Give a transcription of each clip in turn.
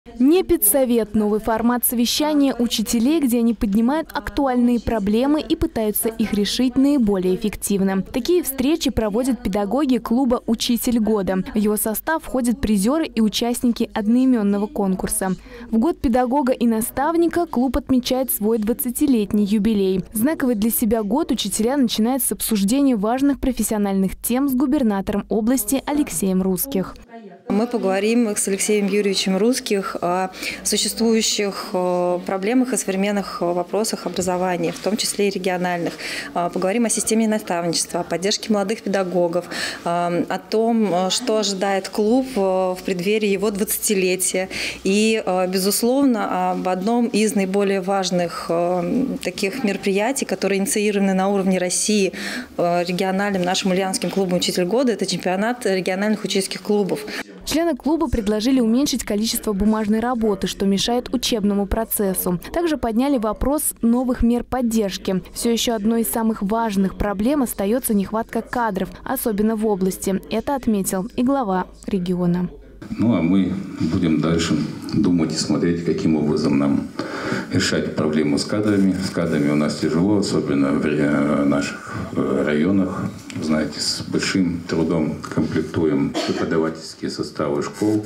Не педсовет – новый формат совещания учителей, где они поднимают актуальные проблемы и пытаются их решить наиболее эффективно. Такие встречи проводят педагоги клуба «Учитель года». В его состав входят призеры и участники одноименного конкурса. В год педагога и наставника клуб отмечает свой 20-летний юбилей. Знаковый для себя год учителя начинают с обсуждения важных профессиональных тем с губернатором области Алексеем Русских. Мы поговорим с Алексеем Юрьевичем Русских о существующих проблемах и современных вопросах образования, в том числе и региональных. Поговорим о системе наставничества, о поддержке молодых педагогов, о том, что ожидает клуб в преддверии его 20-летия. И, безусловно, об одном из наиболее важных таких мероприятий, которые инициированы на уровне России региональным нашим ульяновским клубом «Учитель года». Это чемпионат региональных учительских клубов. Члены клуба предложили уменьшить количество бумажной работы, что мешает учебному процессу. Также подняли вопрос новых мер поддержки. Все еще одной из самых важных проблем остается нехватка кадров, особенно в области. Это отметил и глава региона. Ну а мы будем дальше думать и смотреть, каким образом нам решать проблему с кадрами. С кадрами у нас тяжело, особенно в наших районах. Знаете, с большим трудом комплектуем преподавательские составы школ.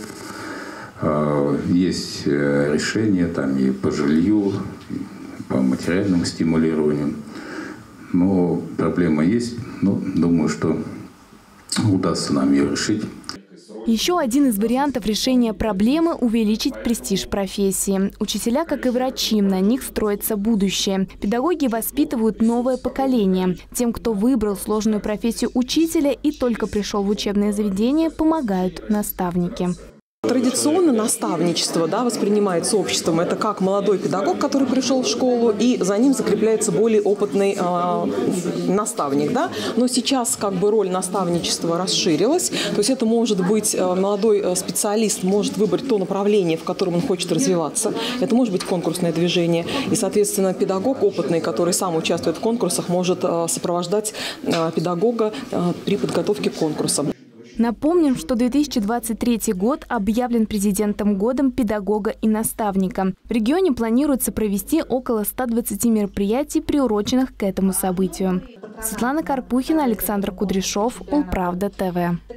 Есть решения там и по жилью, и по материальному стимулированию. Но проблема есть. Но думаю, что удастся нам ее решить. Еще один из вариантов решения проблемы – увеличить престиж профессии. Учителя, как и врачи, на них строится будущее. Педагоги воспитывают новое поколение. Тем, кто выбрал сложную профессию учителя и только пришел в учебное заведение, помогают наставники. Традиционно наставничество воспринимается обществом. Это как молодой педагог, который пришел в школу, и за ним закрепляется более опытный наставник. Но сейчас роль наставничества расширилась. То есть это может быть молодой специалист может выбрать то направление, в котором он хочет развиваться. Это может быть конкурсное движение. И, соответственно, педагог опытный, который сам участвует в конкурсах, может сопровождать педагога при подготовке к конкурсам. Напомним, что 2023 год объявлен президентом годом педагога и наставника. В регионе планируется провести около 120 мероприятий, приуроченных к этому событию. Светлана Карпухина, Александр Кудряшов, Улправда ТВ.